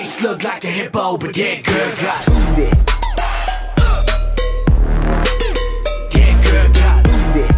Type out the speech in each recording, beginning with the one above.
face look like a hippo, but that girl got booty. That girl got booty.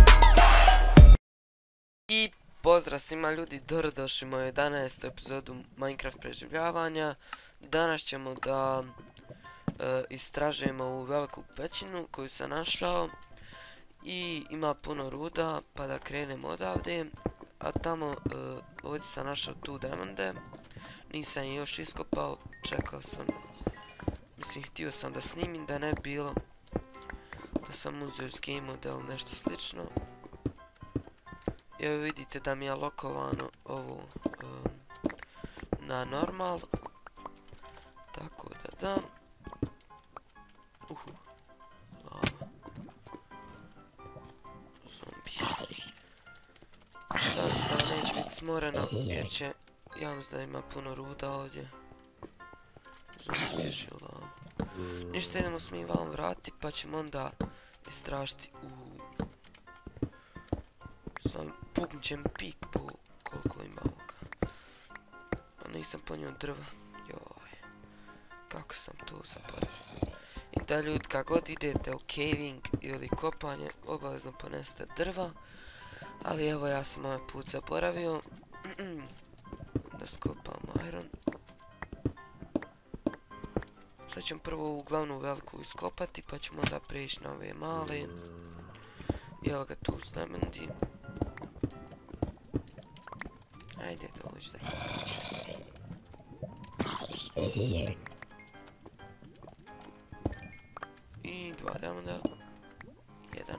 I pozdrav svima ljudi, dobrodošli u moju 11. epizodu Minecraft preživljavanja. Danas ćemo da istražujemo ovu veliku pećinu koju sam našao i ima puno ruda, pa da krenemo odavde. A tamo ovdje sam našao tu diamande, nisam ih još iskopao, čekao sam, mislim htio sam da snimim da ne bilo da sam uzeo iz game model nešto slično. I evo vidite da mi je lokovano ovo na normal, tako da dam. Lava. Zombi. Da se da neće biti smoreno jer će, ja mislim da ima puno ruda ovdje. Zombi bježi u lavu. Ništa, idemo s mi vam vratiti pa ćemo onda istražiti sam puknut će mi pik po koliko ima ovoga. A nisam ponio drva. Joj. Kako sam to zaboravio. I da ljudi, kad god idete u caving ili kopanje, obavezno ponesete drva. Ali evo ja sam ovaj put zaboravio. Da skopam iron. Sad ćemo prvo ovu glavnu veliku iskopati pa ćemo onda prijeći na ove male. I evo ga tu znamendi. Ajde dođi da i dva diamanda. Jedan.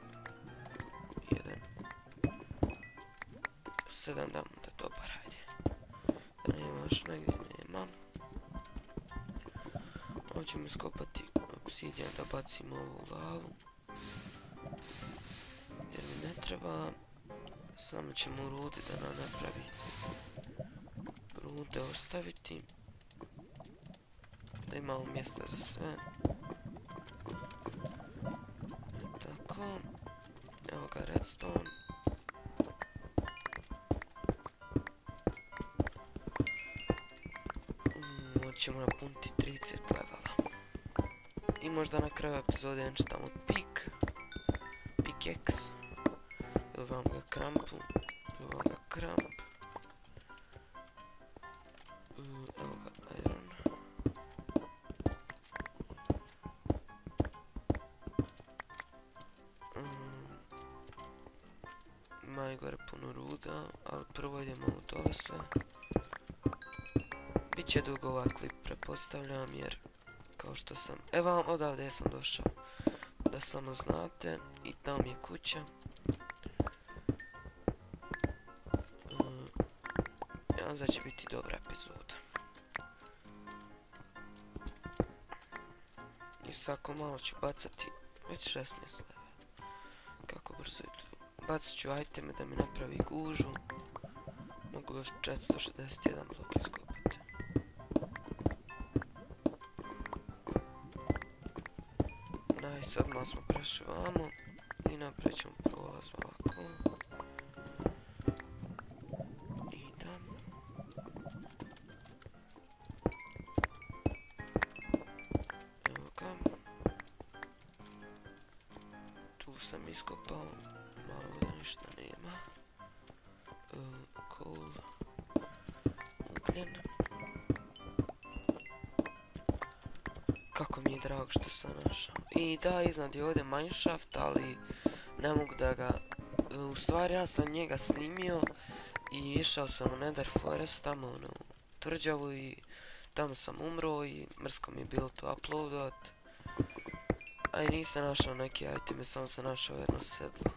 7 diamanda, dobar, ajde. Da nema još negdje, nema. Ovo ćemo iskopati obsidijan da bacimo ovu lavu. Jer mi ne treba. Samo ćemo rude da nam napravi. Rude ostaviti. Da imamo mjesta za sve. Tako. Evo ga redstone. Ćemo napuniti 30 levela. I možda na kraju epizode enčitamo pickaxe. Ili vam ga krampu. Ili vam ga kramp. Evo ga iron. Ima i gore puno ruda, ali prvo idemo u dole sve. Biće dugo ovaj klip, pretpostavljam, jer kao što sam, evo odavde sam došao, da samo znate, i tamo mi je kuća. Ja znam da će biti dobra epizoda. I svako malo ću bacati, već 16 leva. Kako brzo je tu. Bacat ću iteme da mi napravi gužu. Mogu još 461 blok iskopati. Nice, odmah smo prešli vamo i napravit ćemo prolaz ovako. Idem. Evo ga. Tu sam iskopao, malo ovdje ništa nema. Coal. Ugljen. Kako mi je drago što sam našao. I da, iznad je ovdje mineshaft, ali ne mogu da ga... U stvari ja sam njega snimio i išao sam u Nether Forest, tamo u tvrđavu i tamo sam umro i mrsko mi je bilo to uploadat. A i nisam našao neke iteme, samo sam našao jedno sedlo.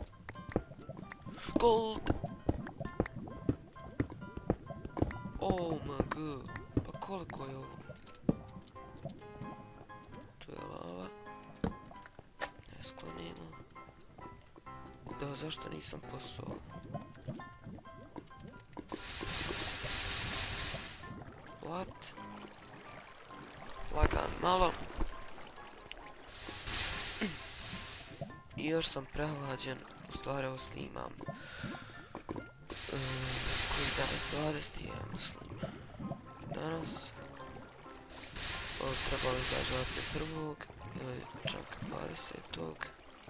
Gold! Oh my god, pa koliko je ovo? Tu je lava. Ne sklonimo. Da, zašto nisam posao? What? Lagam malo. I još sam prehlađen, u stvari ovo snimam. Koji danas 20. ja mislim. Danas trebalo izaći 21. ili čak 20.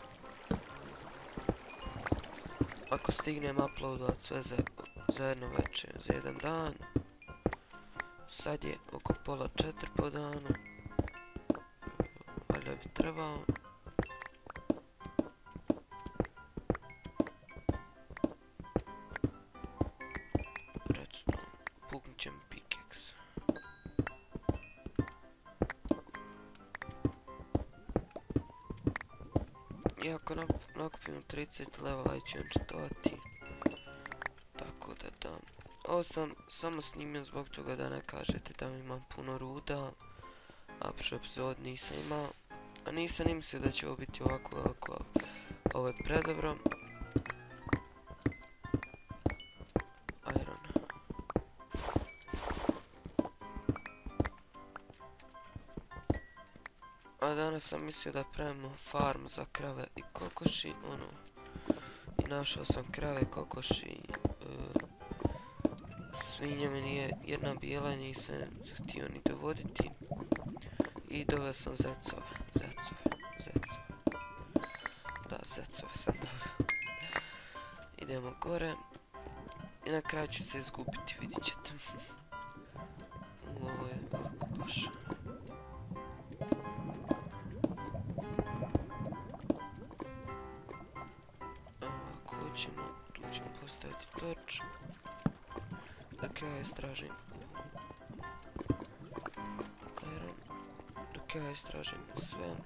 Ako stignem uploadovat sve za jedno večer, za jedan dan. Sad je oko pola 4 po danu. Valjda bi trebao. Redstone. Puknut će mi pickaxe. I ako nakupimo 30 levela ću unčtovati. Tako da dam. Ovo sam samo snimio zbog toga da ne kažete da mi imam puno ruda. A prošli epizod nisam imao. A nisam ni mislio da će ovo biti ovako veliko, ali ovo je predobro. Iron. A danas sam mislio da pravimo farm za krave i kokoši, ono. I našao sam krave, kokoši, svinja mi nije jedna bijela i nisam htio ni dovoditi. I doveo sam zecove. Da, zecove sam doveo. Idemo gore. I na kraju ću se izgubiti, vidit ćete. Ovo je veliko baš. Ako hoćemo, tu ćemo postaviti torč. Dok ja istražim iron, dok ja istražim sve.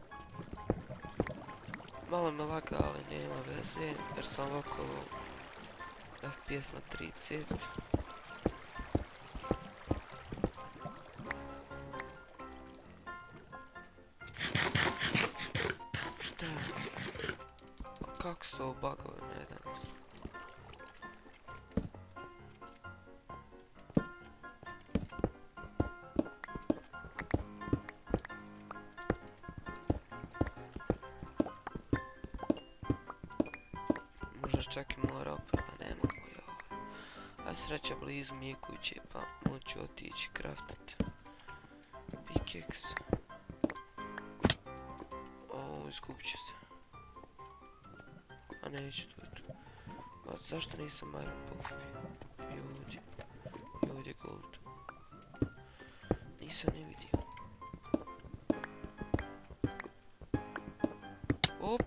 Malo me laga, ali nema veze, jer sam ovako FPS na 30. Šta je? Kako su ovo bugove na jedan osam? Možda čak i mora oprava, nemamo i ovo. A sreća blizu mi je kuće, pa moću otići kraftati. Pickaxe. O, izgubit ću se. A neću tu. A zašto nisam iron pokupio? I ovdje gold. Nisam ne vidio. Op!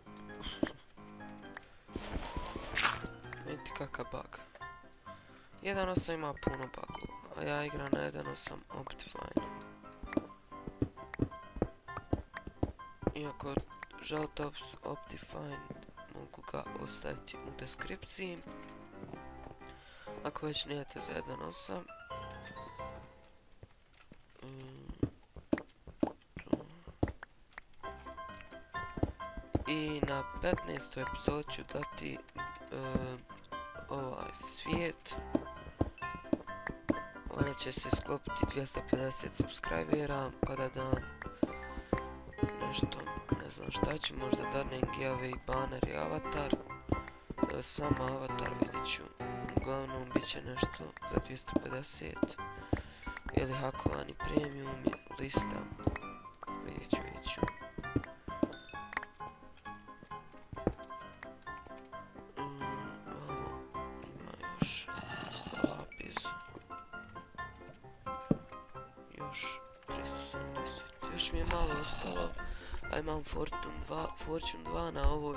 Vidite kakav bug. 1.8 ima puno bugova, a ja igram na 1.8 Optifine. Iako želite Optifine, mogu ga ostaviti u deskripciji. Ako već nijete za 1.8. I na 15. epizod ću dati ovaj svijet. Valjda će se sklopiti 250 subscribera, pa da dam nešto, ne znam šta ću, možda dadnem giveaway, banner i avatar. Ili samo avatar, vidjet ću. Uglavnom bit će nešto za 250. Ili hakovani premium, lista. Vidjet ću. Još mi je malo ostalo, a imam Fortune 2 na ovoj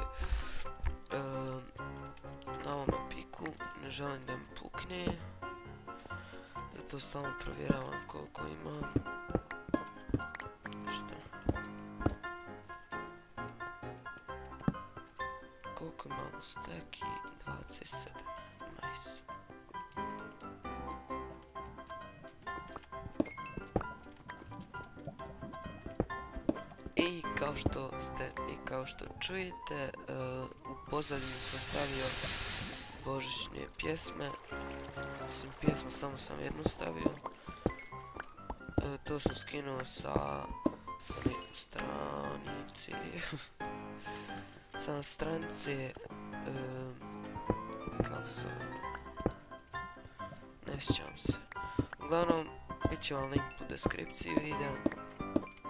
na ovome piku, ne želim da mi pukne, zato stalno provjeravam koliko imam. Koliko imamo steki? 27, nice. I kao što čujete, u pozadini sam stavio božićne pjesme. Mislim, pjesmu samo sam jednu stavio. To sam skinuo sa stranice. Sa stranice, kako se zove, ne sjećam se. Uglavnom, bit će vam link u deskripciji videa.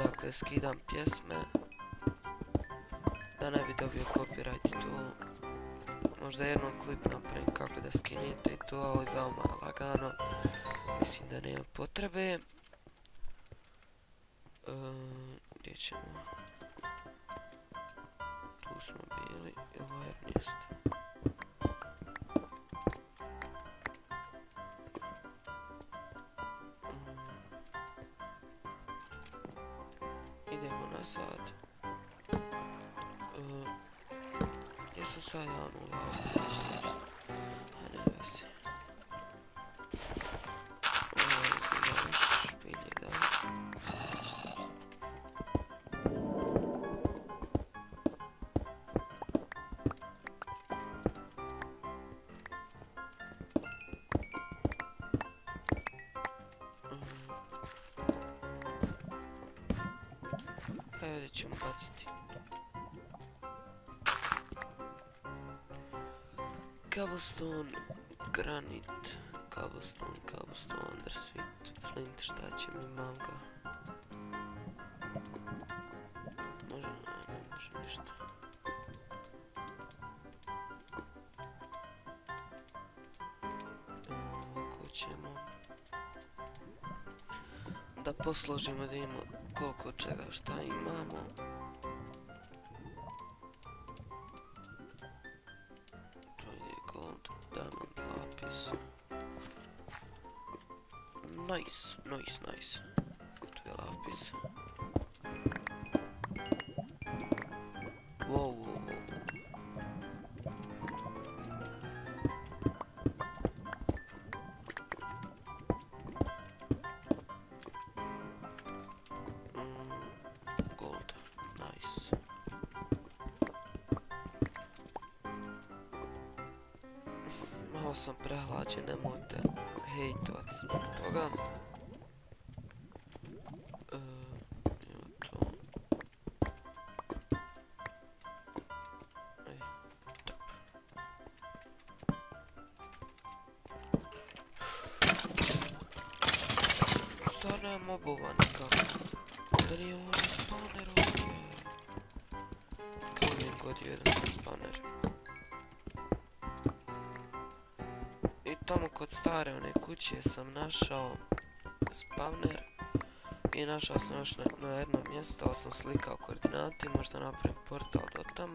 odakle skidam pjesme. Da ne bi dobio copyright tu. Možda jednom klip napravim kako da skinete i to, ali veoma lagano. Mislim da nema potrebe. Gdje ćemo? Tu smo bili, ovo je mjesto. Idemo nazad. Gdje sam sad ja u lavu? A ne vezi. Ovo izgleda još bilje, da. Evo gdje ćemo baciti. Cobblestone, granit, cobblestone, undersweet, flint, šta će mi mamga? Može, ne može ništa. Ovako ćemo da posložimo da imamo koliko čega šta imamo. Nice. Tu je lapis. Wow. Gold. Nice. Malo sam prehlađen, nemojte hejtovati zbog toga. Stvarno je mobova nekako. Da nije ovdje spawner ovdje. Kao uvijek god je jedan sa spawner. I tamo kod stare one kuće sam našao spawner. I našao sam još na jedno mjesto, ali sam slikao koordinati, možda napravim portal do tamo.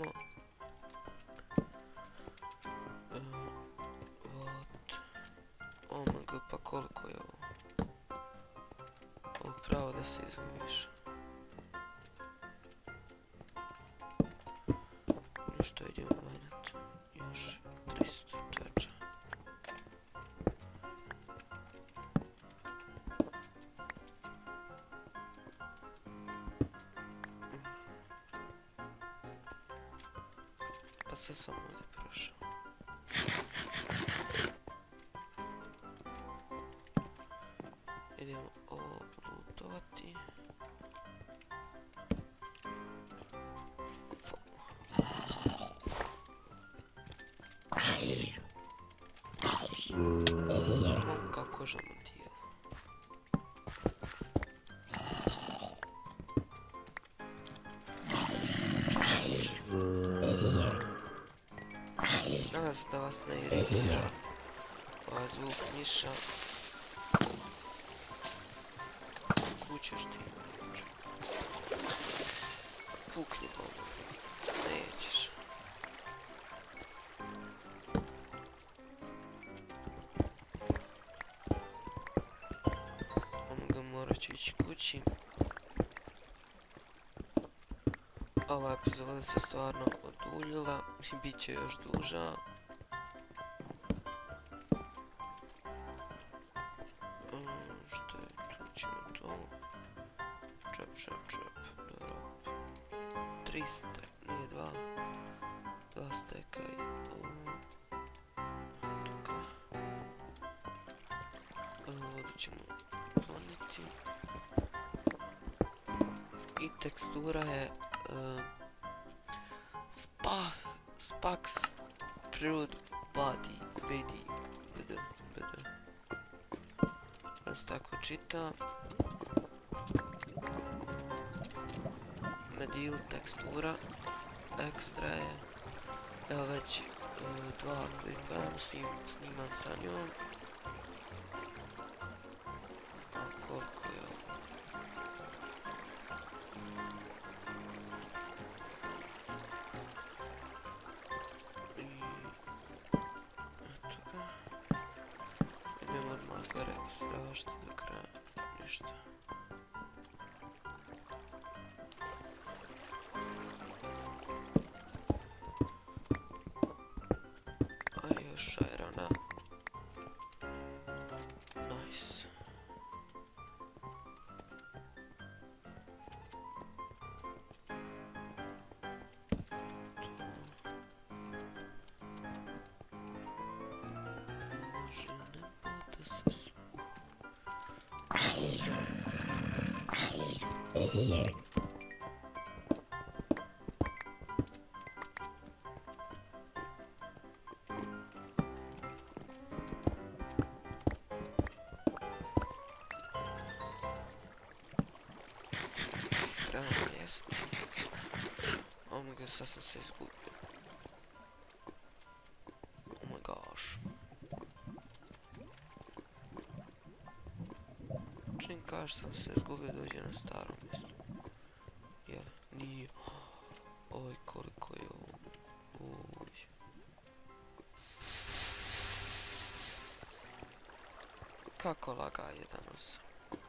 OMG, pa koliko je ovo? Ovo pravo da se izgubiš. Što idemo manjati? Još 300 čača. Pa sad sam ovdje prošao. Idemo ovo lutovati. Kako koža mu tijelo. Nadam se da vas ne iritira ovaj zvuk miša. Kućeš ti uče. Pukni dobro. Nećeš. Morat ću ići kući. Ova epizoda se stvarno oduljila i bit će još duža. Što je tu? Ćemo to. Čep. Dobro. 300, nije 2 steka i ovo. Vodu ćemo kloniti. I tekstura je Spax Prude Body BD. Da se tako čita. Medieval tekstura. Ekstra je. Evo već 2 klipa snimam sa njom. A koliko je ovo? I eto ga. Idemo odmah gore istražiti do kraja. Ništa. Još Irona. Nice. Može nebo da se jest. Oh my god, sad sam se izgubio. Oh my gosh. Čim kažeš sam se izgubio, dođe na staro mjesto. Jel? Nije. Oj, koliko je ovo. Uj. Kako laga 1.8.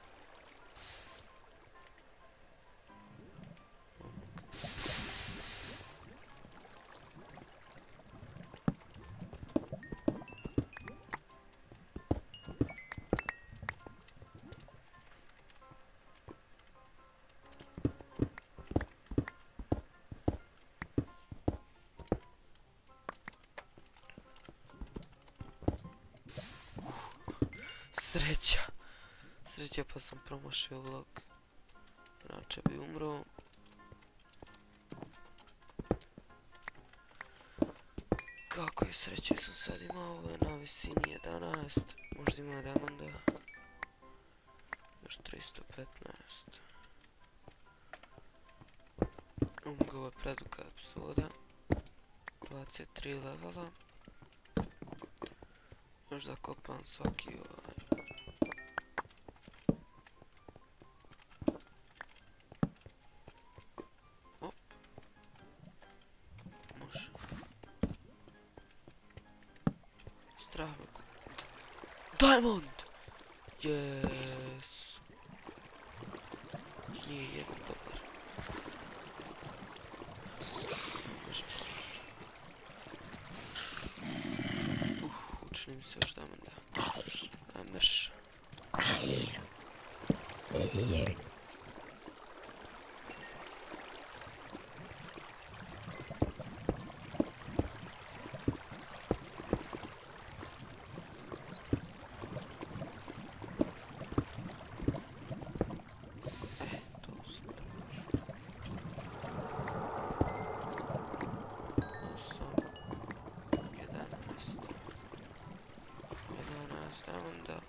Sreća. Sreća pa sam promašio vlog. Inače bi umro. Kako je sreće sam sad imao, ovo je na visini 11. Možda ima demanda. Još 315. Ovo je preduga epizoda. 23 levela. Još da kopam svaki ovaj. Op. Može. Strah me ko... Diamond! Yes! Nije jedan dobar. Učinim se još diamanda. Mrš. Diamanda.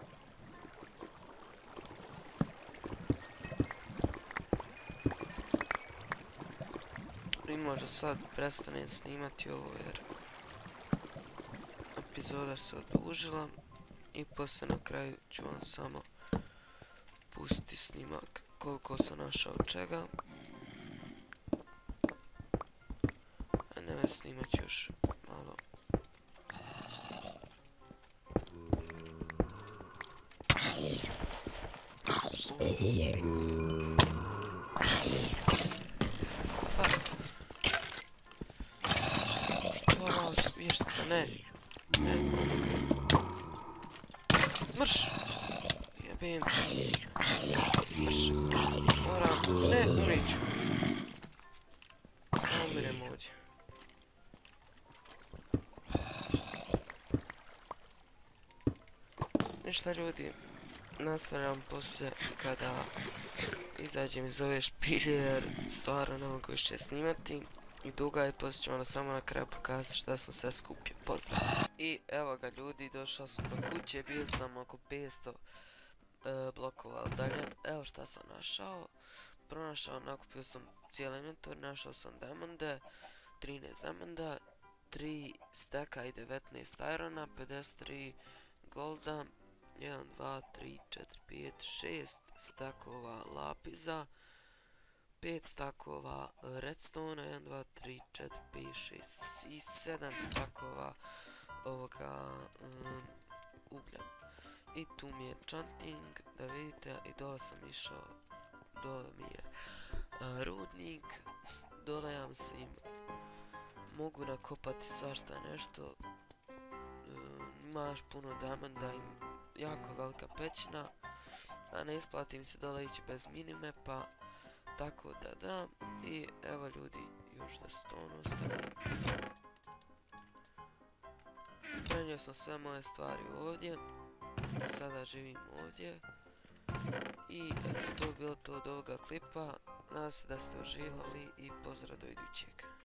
I možda sad prestanem snimati ovo jer epizoda se odužila i poslije na kraju ću vam samo pustiti snimak koliko sam našao čega. A ne, snimat ću još malo. Što vas vještica, ne. Ne. Mrš! Jebim. Mrš. Moram. Ne, umrit ću. Umirem ovdje. Ništa ljudi. Nastavljam poslije kada izađem iz ove špilje jer stvarno ne mogu više snimati i duga je, poslije ću vam samo na kraju pokazati šta sam sve skupio. Pozdrav! I evo ga ljudi, došao sam do kuće, bio sam oko 500 blokova udaljen. Evo šta sam našao. pronašao, nakupio sam cijeli inventor, našao sam diamonde, 13 diamonda, 3 steka i 19 irona, 53 golda, 1, 2, 3, 4, 5, 6 stakova lapiza, 5 stakova redstone, 1, 2, 3, 4, 5, 6 i 7 stakova ovoga uglja. I tu mi je enchanting, da vidite, i dole sam išao, dole mi je rudnik, dole ja mislim mogu nakopati svašta nešto, imaš puno diamanda i jako velika pećina, a ne isplati mi se dole ići bez minimapa, tako da, i evo ljudi, još da se to ono stavim. Prenio sam sve moje stvari ovdje, sada živim ovdje, i eto, to je bilo to od ovoga klipa, nadam se da ste uživali i pozdrav do idućeg.